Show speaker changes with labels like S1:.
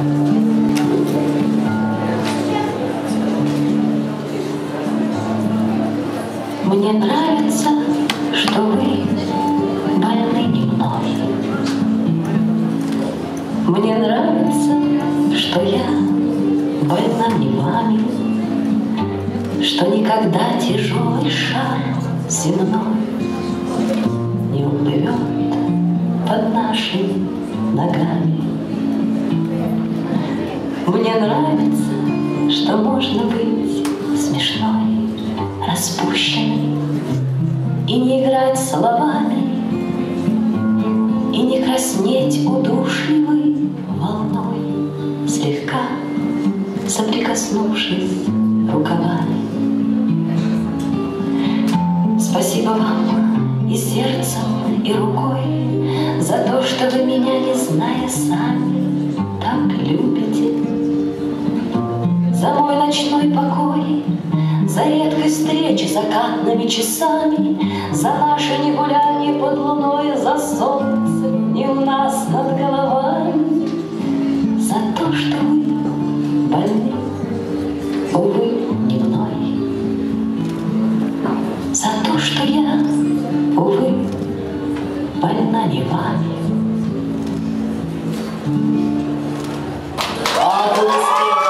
S1: Мне нравится, что вы больны не мной. Мне нравится, что я больна не вами, что никогда тяжелый шар земной не уплывет под нашими ногами. Мне нравится, что можно быть смешной, распущенной и не играть словами, и не краснеть удушливой волной, слегка соприкоснувшись рукавами. Спасибо вам и сердцем, и рукой за то, что вы меня, не зная сами, так любите. За мой ночной покой, за редкость встречи закатными часами, за наше негулянье под луной, за солнце не у нас над головами, за то, что вы больны, увы, не мной, за то, что я, увы, больна не вами.